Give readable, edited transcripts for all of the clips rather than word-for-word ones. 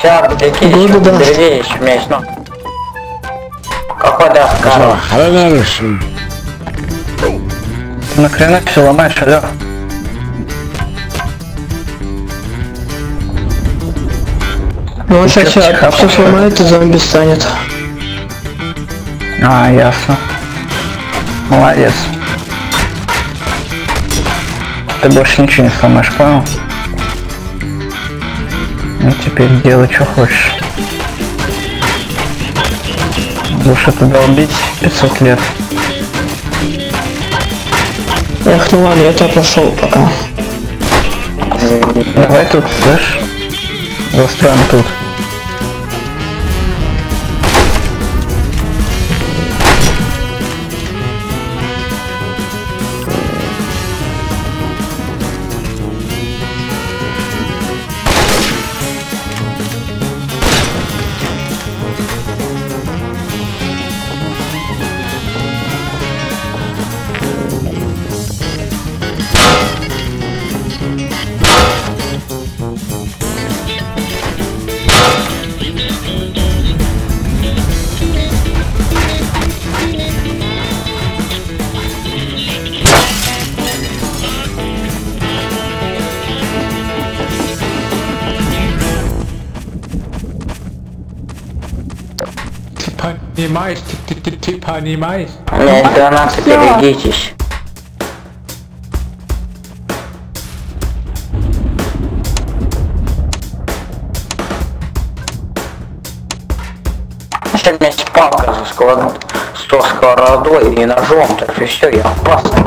Сейчас, где-то еще древеешь, у меня есть, ну. Какой да, корова? Нахрена все ломаешь, алё? Ну он сейчас все сломает и зомби станет. А, ясно. Молодец. Ты больше ничего не сломаешь, понял? Ну теперь делай, что хочешь. Будешь это долбить 500 лет. Эх, ну ладно, я тебя пошел пока. Давай тут, слышь? Застроим тут. Понимаешь, ты понимаешь? У меня есть гранаты, берегитесь. Если у меня есть палка со сковородой и ножом, так и все, я опасный.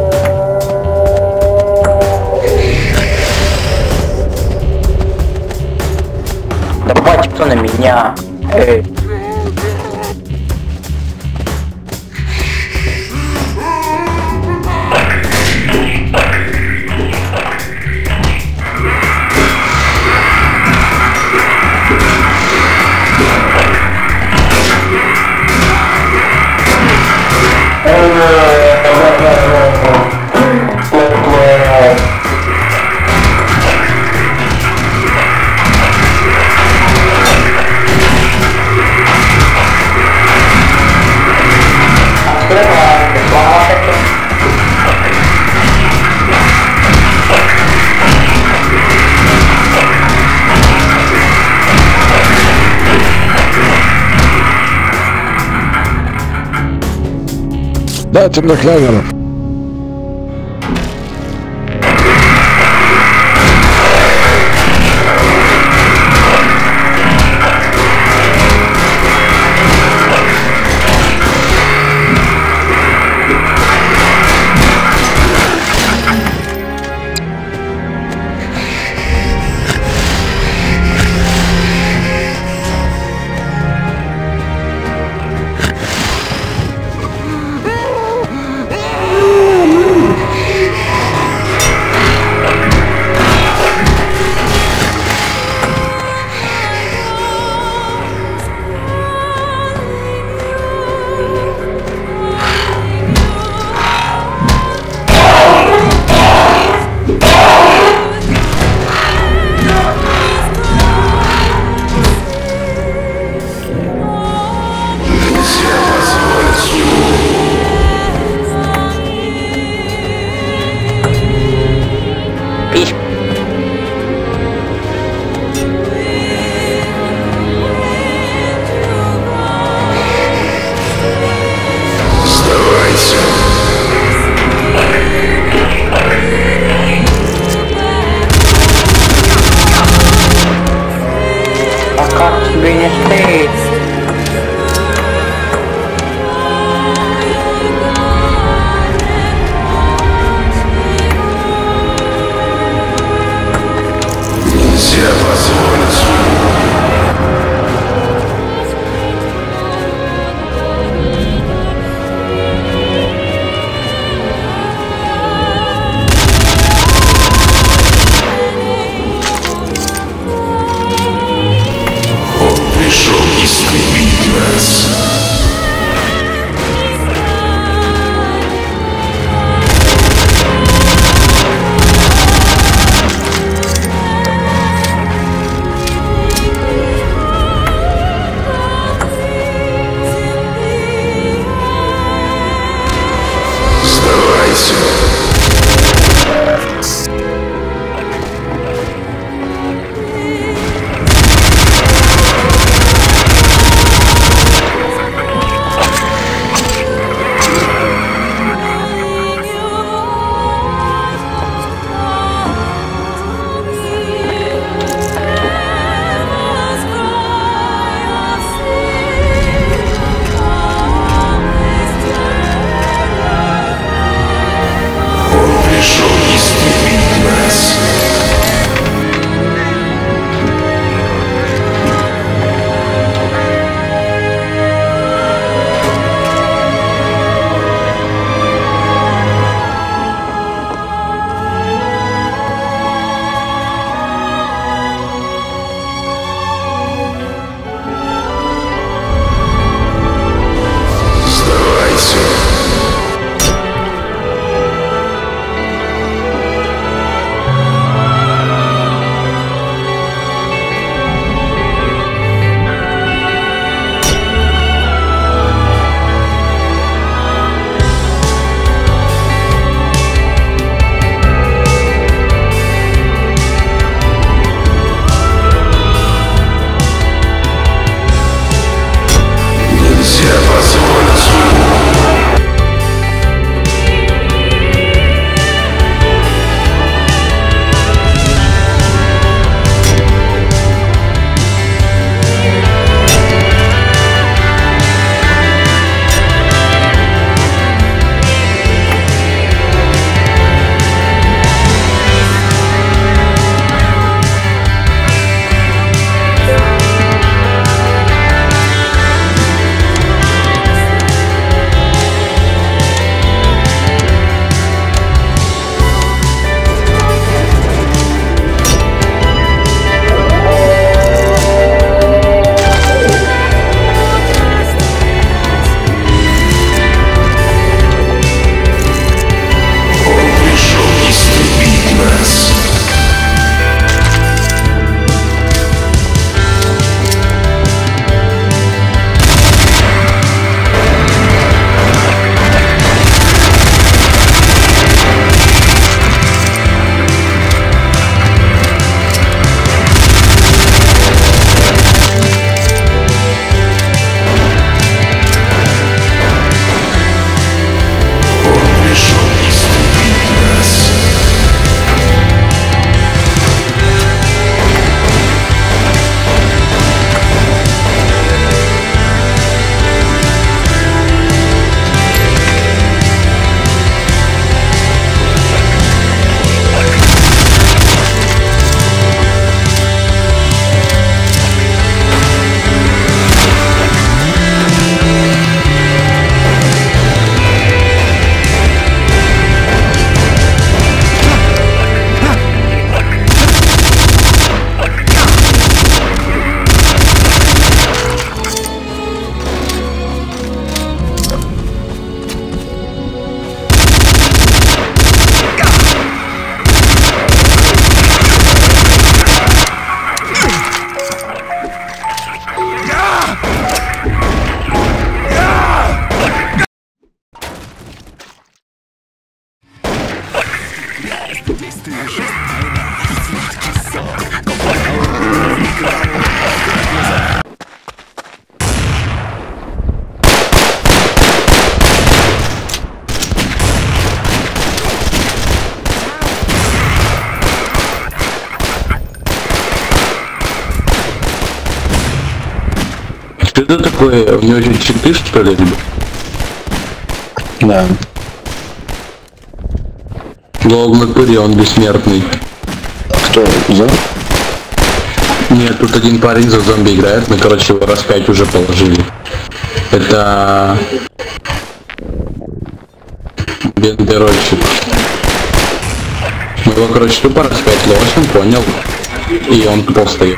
Давайте кто на меня. Эй. Да, темноклявер. это такое? У него же читы, что ли, ребят? Да. Лол, в натуре он бессмертный. Кто? За? Нет, тут один парень за зомби играет, мы, короче, его раз 5 уже положили. Это... Бендерольщик. Мы его, короче, тупо раз 5 ложим, понял? И он тупо встает.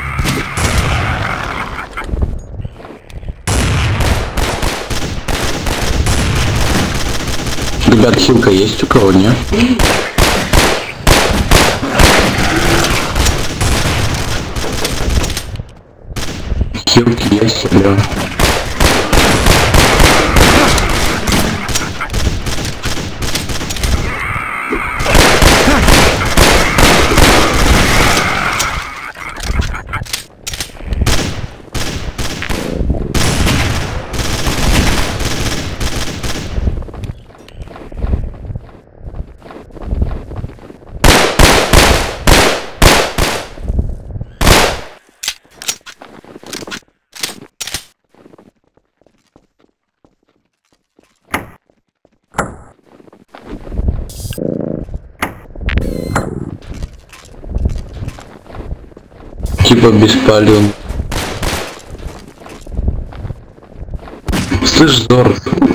Ребят, хилка есть у кого, нет? Хилки есть, да. Типа беспален. Слышь, Зор,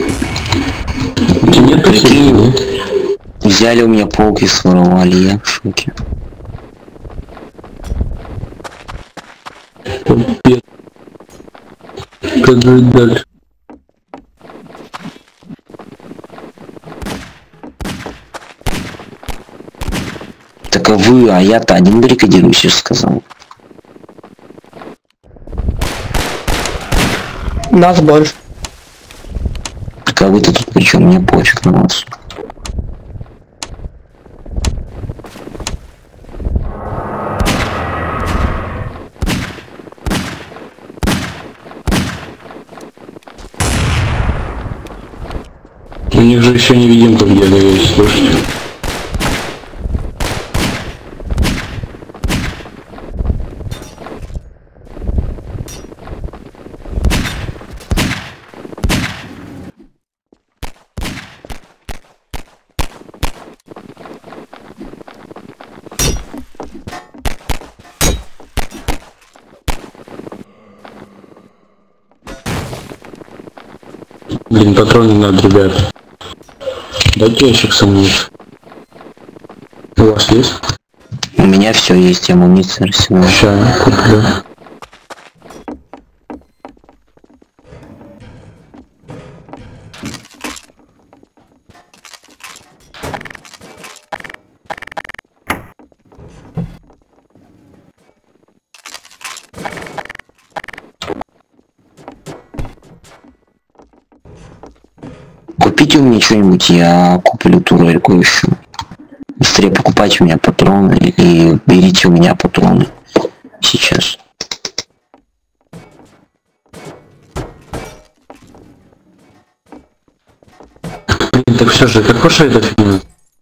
у тебя нет Прикинь, взяли у меня полки, своровали, я в шоке. Как жить дальше? Так а вы, а я-то один баррикадируюсь, я же сказал. Нас больше. Так а вы-то тут причем, мне пофиг на вас. У них же еще невидимка где-то есть, слушайте. Блин, патроны надо, ребят. Дайте ящик сомнить. У вас есть? У меня все есть, амуниция, арсенал. Сейчас куплю. Купите у меня что-нибудь, я куплю турельку еще. Быстрее покупайте у меня патроны и берите у меня патроны. Сейчас. Блин, так все же, какой же этот фильм?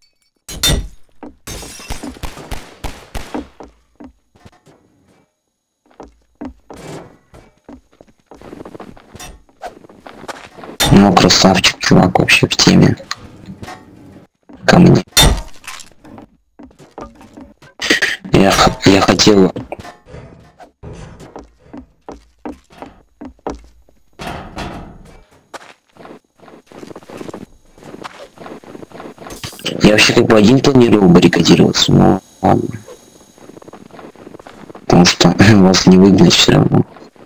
Ну, красавчик, чувак, вообще в теме. Ко мне. Я хотел... Я вообще как бы один планировал баррикадироваться, но ладно. Потому что вас не выгнать все равно.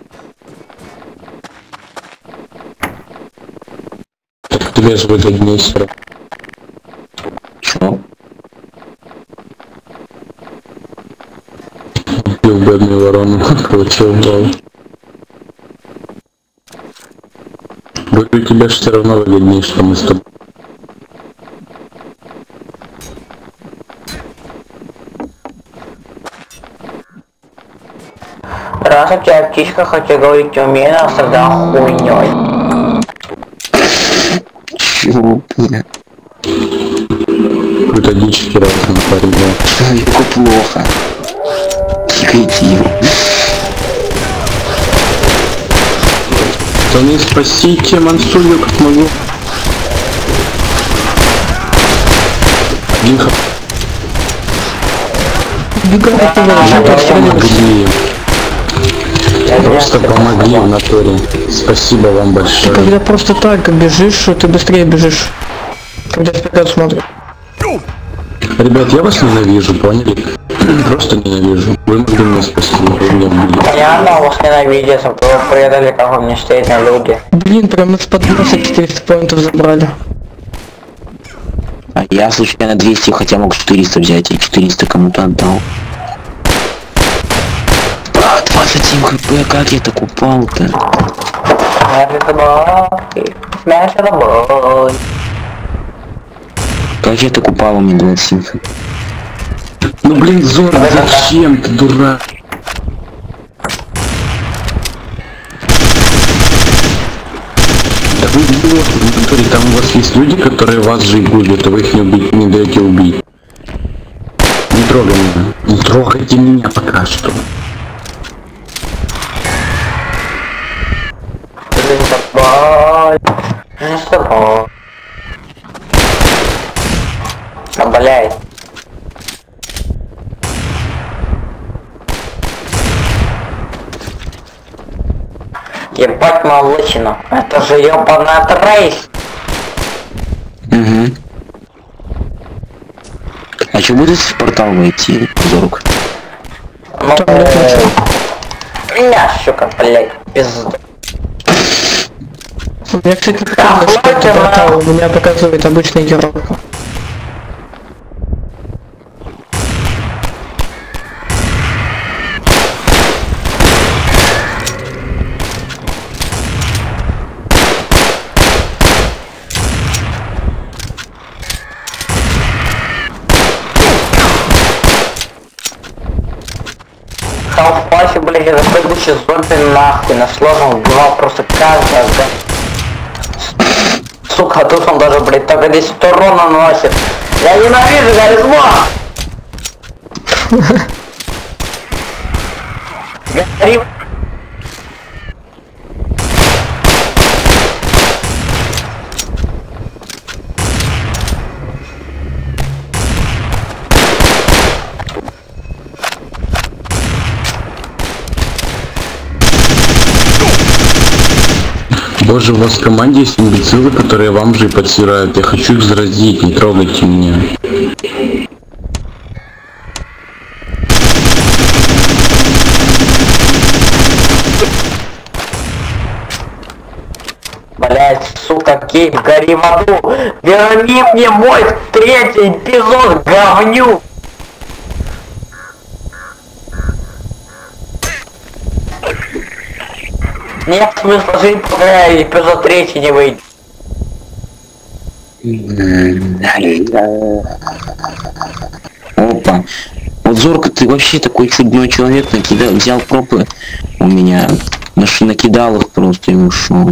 Тебе же выгоднее все равно. Чё? Убил бедную ворону, получил бал. Говорю, тебе же все равно выгоднее, что мы с тобой. Раз у тебя птичка, хотя говорить умеет, а тогда хуйней. Чего, блядь? Какой-то дичь разный парень, да. Человеку плохо. Тикайте его. Пацаны, спасите Мансую, как могу. Один Бегай, ты помогли. Просто помогли в натуре. Спасибо вам большое. когда просто так бежишь, что ты быстрее бежишь. Когда вперед смотришь. Ребят, я вас ненавижу, поняли? Просто ненавижу. Вы могли меня спасти, вы меня убили. Понятно, вас ненавидят, вы предали, как вы мне стоите на люди. Блин, прям из подноса 400 поинтов забрали. А я случайно 200, хотя мог 400 взять, и 400 кому-то отдал. 27 хп, как я так упал-то? Smash the boy. Как я так упал, у меня 27 хп? Ну блин, Зор, зачем ты, дурак? Да вы идиоты, в натуре, там у вас есть люди, которые вас же и губят, а вы их не даете убить. Не трогай меня. Не трогайте меня пока что. Блядь. Ебать молочину. Это же ебаная трейс. Угу. А что будет в портал войти, Зорг? Ну, меня, сука, блядь, пизду. Я, кстати, не помню, что это портал, у меня показывает обычный герой. Халф-пасе, блядь, это предыдущий зомби нахуй, на сложном убивал просто каждого. Сука, а тут он даже, блядь, только 10 урона наносит. Я ненавижу харизма! Гори. Боже, у вас в команде есть имбецилы, которые вам же и подсирают. Я хочу их заразить, не трогайте меня. Блять, сука, Кейп, гори в аду! Верни мне мой третий эпизод, говню! Нет смысла жить, пока эпизод 3 не выйдет. Опа. Вот Зорка, ты вообще такой чудной человек, взял пропы у меня, накидал их просто и ушел.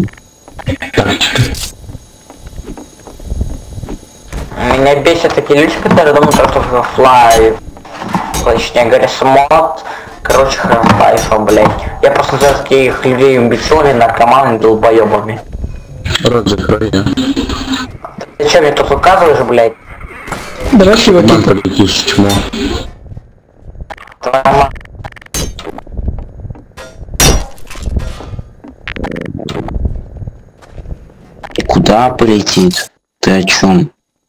Меня бесят такие люди, которые думают, что флай, точнее говоря, смот. Короче, хайфа, блядь. Я просто за таких людей имбецилами, наркоманами, долбоебами. Рот закрой, я. Ты что, мне тут указываешь, блядь? Давай его Ман полетишь, чмо. Твоя. Куда полетит? Ты о чем?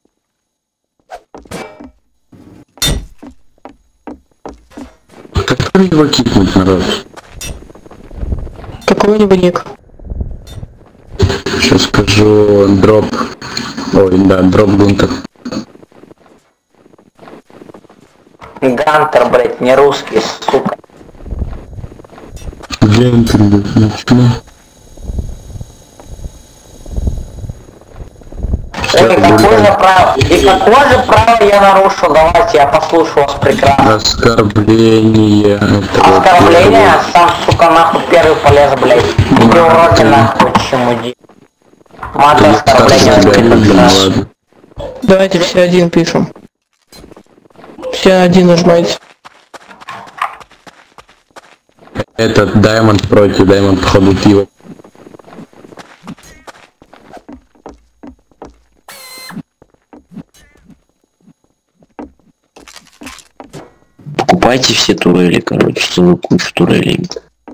Как его кикнуть, народ? Какой-нибудь ник. Сейчас скажу дроп. Ой, да, дроп Гунтер. Гантер, блядь, не русский, сука. Гентер, блядь, чмо. И какое же право я нарушил? Давайте я послушаю вас прекрасно. Оскорбление. Оскорбление? Сам, сука, нахуй первый полез, блядь. Иди уроки нахуй, чему ди. Мат оскорбление. Давайте все один пишем. Все один нажимайте. Этот Даймонд против, Даймонд походу пиво. Покупайте все турели, короче, целую кучу турелей.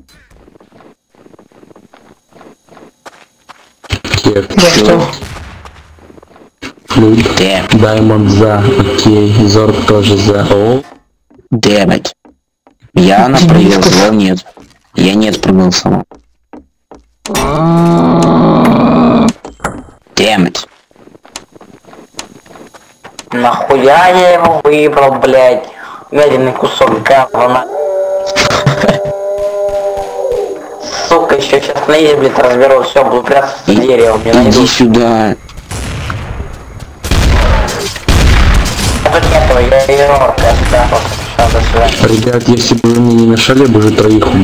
За что? Даймонд за, окей, Зорг тоже за. О, Дэмэт. Я проголосовал нет. Я нет проголосовал. Дэмэт. Нахуя я его выбрал, блядь? Медленный кусок говна. Сука, еще сейчас на изи, блядь, разберу, все, буду прятаться за деревом, не найду. Иди сюда. А тут нету, я Йорка, я сюда просто пришел, до свидания. ребят, если бы вы мне не мешали, я бы уже троих убил.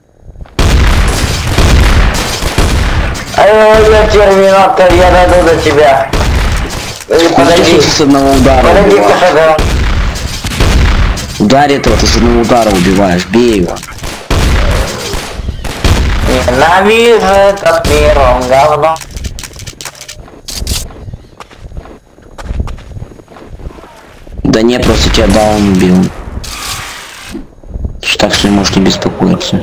Я терминатор, я дойду до тебя. Подойди. С одного удара Подойди, убиваешь. Кашага. Ударь этого, ты с одного удара убиваешь. Бей его. Ненавижу этот мир, он говно. Да не, просто тебя даун убил. Так что можешь не беспокоиться.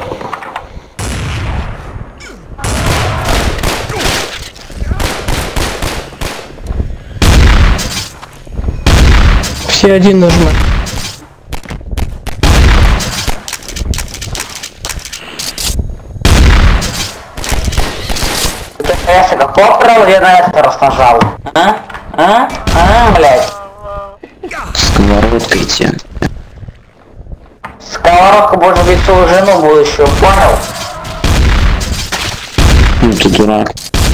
Все один нажимай. Я себя поправил, я на это раз нажал. Блядь. Сковородкой тебя. Сковородку больше бить свою жену будущую, понял? Ну ты дурак.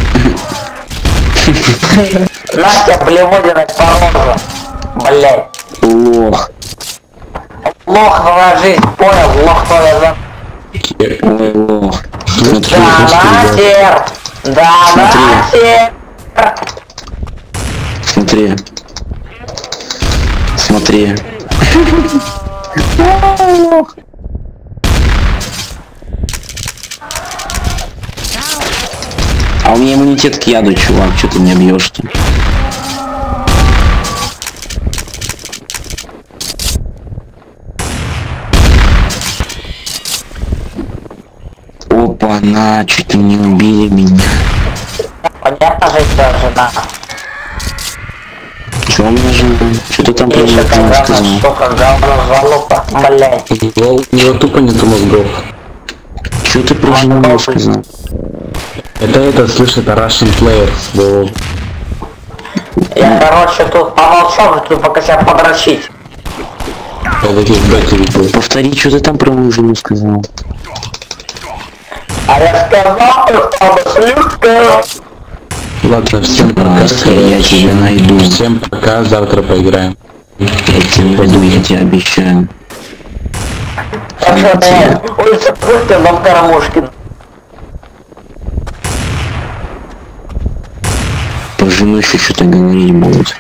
Настя, блеводина по рожу. Блядь. Лох. Лох твоя жизнь, понял? Лох твоя за... Ой, лох. Смотри, Да, нахер! Да, Смотри. нахер! смотри. Смотри. А у меня иммунитет к яду, чувак, что ты меня бьешь-то? Опа, на, чуть не убили меня. Понятно же, что жена. Чё у меня жена? Что ты там про Еще меня говно, сказал? сука, говно, залупа, блядь. У него тупо нету мозгов. Чё ты про жену сказал? Это, слышь, это Russian Players. Во. Я, короче, тут помолчал, тут пока себя подрочить. Я таких братьев был. Повтори, что ты там про мою жену сказал? А я сказал, что слишком. Ладно, всем пока. Настя, я тебя найду. Всем пока, завтра поиграем. Я тебя найду, я тебе обещаю. Так что, блядь, улица Пушкина, дом Карамушкин. Про жену еще что-то говорить будут.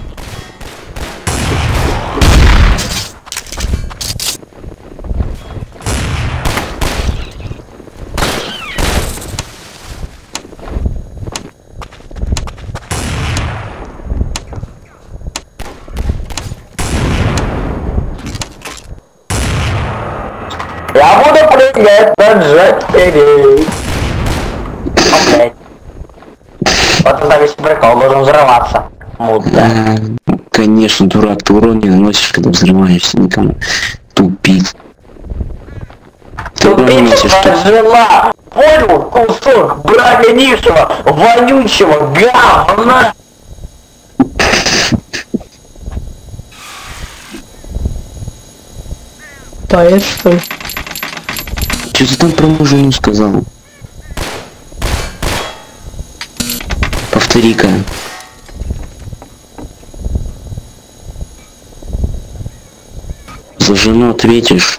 Я буду прыгать на джекере. Окей. Вот это весь прикол, должен взрываться. Мудак. Конечно, дурак, ты урон не наносишь, когда взрываешься никому. Тупиц. Ты урон Тупица наносишь, твоя жена. Понял? Кусок браганишего, вонючего говна. Поэт, что ли? Что ты там про мою жену сказал? Повтори-ка. За жену ответишь.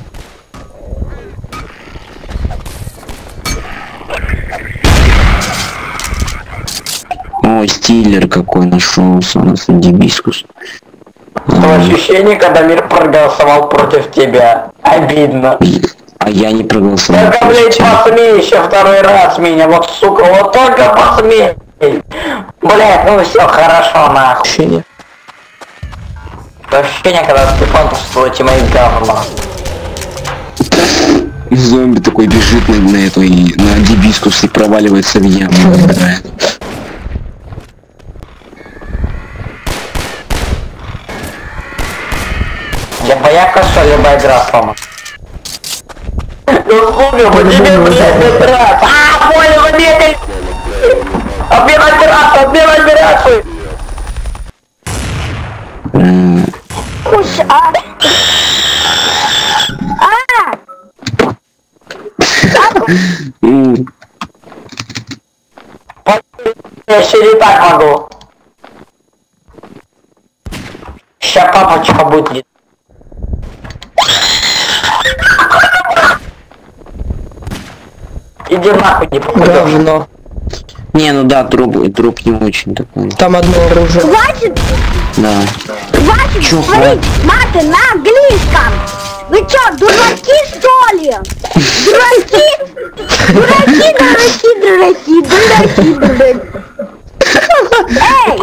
Ой, стиллер какой нашелся у нас, гибискус. Такое ощущение, когда мир проголосовал против тебя. Обидно. А я не проголосовал. Только, блядь, посмей еще второй раз меня. Вот, сука, вот только посмей. Блядь, ну все, хорошо, нахуй. Ощущение. ощущение, когда Степан просто тиммейт говно. И зомби такой бежит на этой, на гибискус и проваливается в яму. Я боялся, что любая игра сломана. Ну слушай, по тебе, блядь, раз. А, понял, побегай! Обмен операцию, обмен операцию! Я еще не так могу. Ща папочка будет. Иди нахуй, не попадешь. Говно. Не, ну да, дроп не очень такой. Там одно оружие. Хватит! Да. Хватит Чё, говорить маты на английском! Вы чё, дураки что ли? Дураки? Дураки! Эй!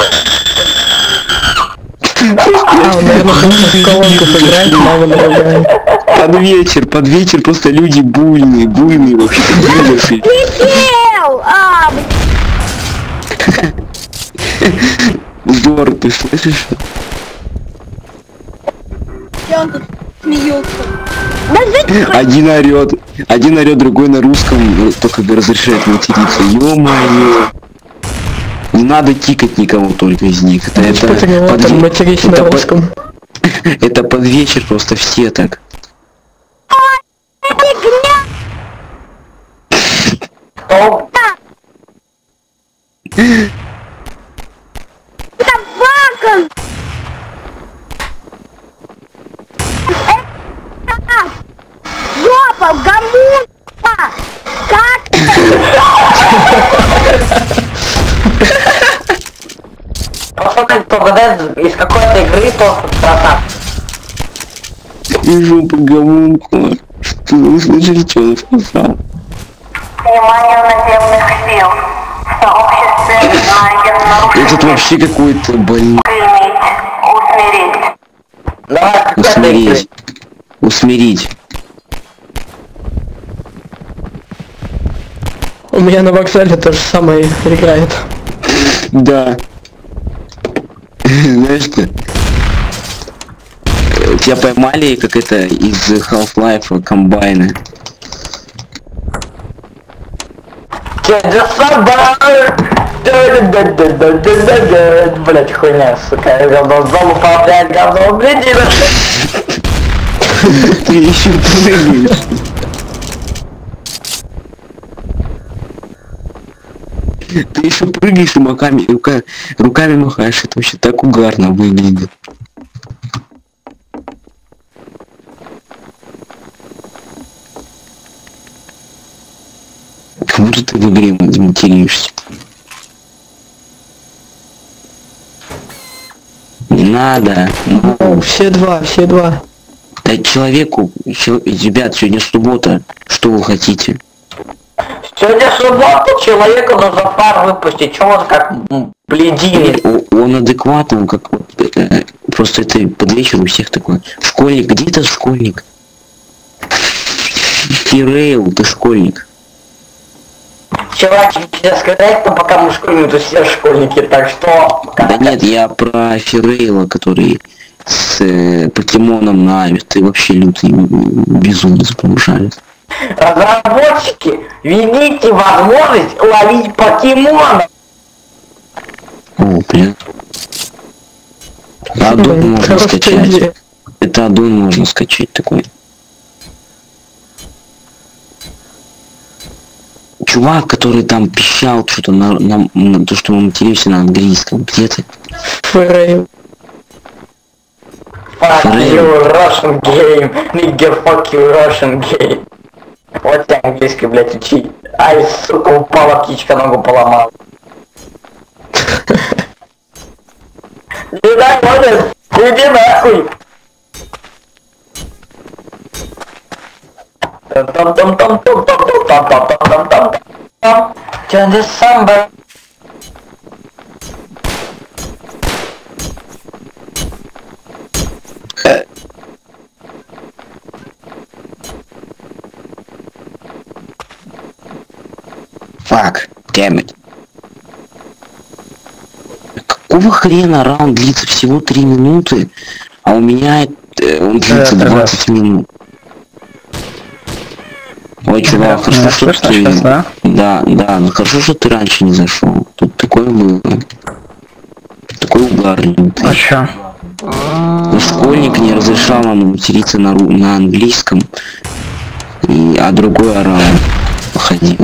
А, он, наверное, в колонках играет, мало играет. Под вечер просто люди буйные вообще. Летел! Здорово, ты слышишь? Чё он тут смеется? Один орёт, другой на русском, только разрешает материться. Ё-моё. Не надо тикать никому только из них. Матерись на русском. Это под вечер просто все так. Кто? Собака! Жопа, гамуна! Как? Пацаны, кто гадает из какой-то игры, то красавчик. И жопа гамунка. Что вы слышали, что он сказал? Внимание наземных сил. В сообществе найден нарушитель. Этот вообще какой-то больной. Усмирить. Давай, Усмирить. У меня на вокзале то же самое играет. Да. Знаешь что? Тебя поймали, как это, из Half-Life комбайна. Блять, хуйня, сука, я говно зал управляет, говно, блядь, Ты еще прыгаешь. Ты еще прыгаешь и руками махаешь, это вообще так угарно выглядит. Как будто ты в игре материшься. Не надо. Ну, все два. Да человеку, ребят, сегодня суббота, что вы хотите? Сегодня суббота, человеку нужно пар выпустить, чё он как блединит. Он адекватный, как вот, просто это под вечер у всех такой. Школьник, где этот школьник? Фирейл, ты школьник. Чувак, тебе сказать, но пока мы школьники, то все школьники, так что... Да нет, я про Фирейла, который с покемоном на Аве. Ты вообще лютый безумец помешает. Разработчики, видите возможность ловить покемонов. О, блин. Аддон можно скачать. Это аддон можно скачать такой. Чувак, который там пищал что-то на то, что мы материмся на английском. Где ты? Фрейм. Fuck you, Russian game. Nigga, fuck you, Russian game. Вот ты английский, блядь, учи. Ай, сука, упала птичка, ногу поломала. Не дай, молодец, иди нахуй. December. Fuck, damn it. Какого хрена раунд длится всего 3 минуты, а у меня он длится 20 минут. Ой, чувак, хорошо, что ты... Да, ну хорошо, что ты раньше не зашел. Тут такое было. Такой угарный. А чё? Школьник не разрешал нам материться на английском, а другой орал. Походил.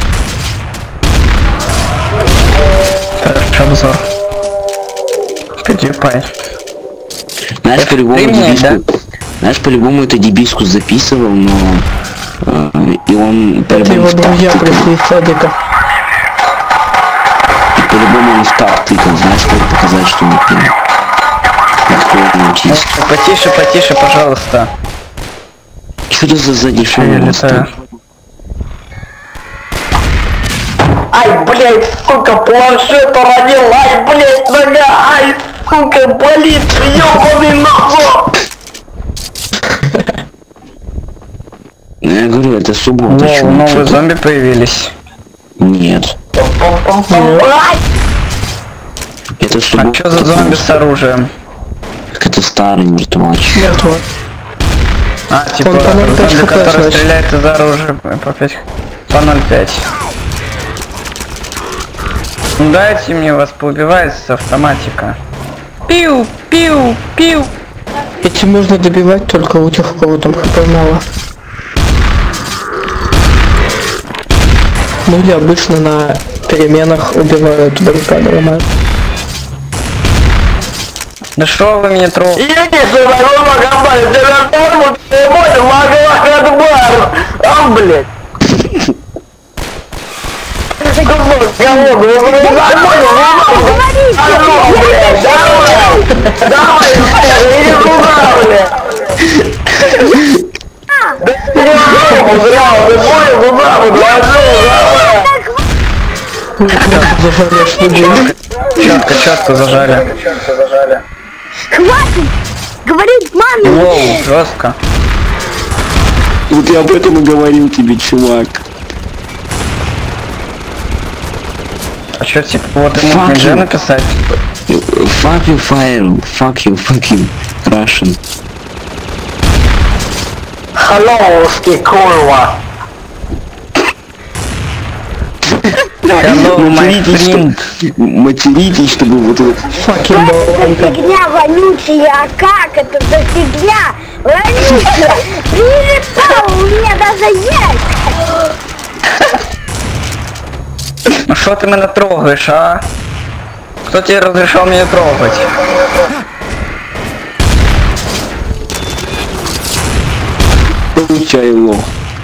Хорошо, обзор. PewDiePie. Знаешь, по-любому это дебискус записывал, но и он это его друзья пришли из садика. И по-любому он в так тыкал, знаешь, чтобы показать, что он пил. Потише, пожалуйста. Что это за дешевый листок? Ай, блядь, сука, планшет уронил, ай, блядь, нога, ай, сука, болит, ёбаный нахуй! Я говорю, это суббота. О, новые зомби появились. Нет. Это суббота. А что за зомби с оружием? Это старый мертвач. Мертвый. А, типа, зомби, который стреляет из оружия по 0.5. Ну дайте мне вас поубивать с автоматика. Пиу. Этим можно добивать только у тех, у кого там хп мало. Ну или обычно на переменах убивают, баррикады ломают. Да шо вы меня трогаете? Я не знаю, магабай, ты вернул, ты мой, магабай, а, блядь. Четко зажали. Хватит! Говорит, маме! Воу, жестко. Вот я об этом и говорил тебе, чувак. А чё, типа, вот ему нельзя написать? Fuck you, fire. Fuck you, Russian. Hello-ский курва. Материтесь, чтобы вот это... Фигня вонючая, а как это за фигня? Вонючая! Прилетал, у меня даже есть! Ну что ты меня трогаешь, а? Кто тебе разрешал меня трогать? Получай лох.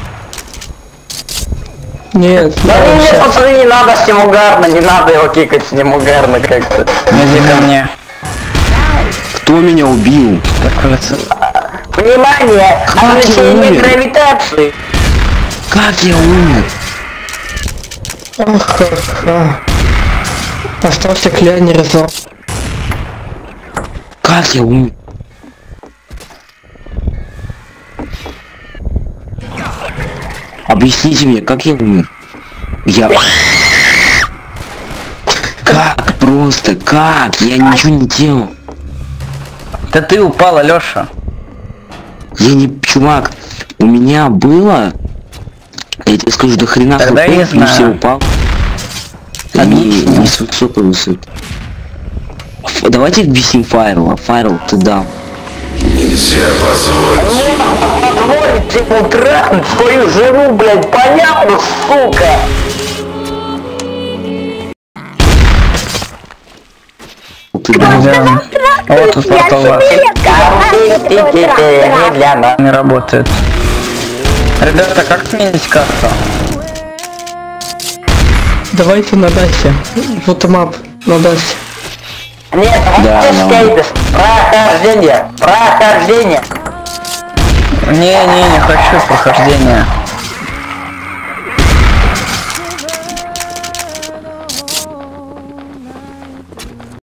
Нет, нет, пацаны, не надо с ним угарно, не надо его кикать с ним угарно как-то. Иди ко мне. Кто меня убил? Внимание! Ограничение гравитации! Как я умер? Ха-ха. Остался кляйный разор. Как я умер? Объясните мне, как я умер? Я... Как просто? Как? Я ничего не делал. Да ты упал, Алёша. Я не... Чувак, у меня было... Я тебе скажу, до хрена тогда я не знаю. Все упал. Не с высокой высоты. Давайте объясним Файрла. Файрл, ты дал. Нельзя позволить. Позволить ему трахнуть свою жену, блядь, понятно, сука? Ты дал. Вот тут портал вас. Не для нас. Не работает. Ребята, как сменить карту? Давайте на Дасе. Вот мап на Дасе. Нет, да, скейты. Прохождение. Не хочу прохождения.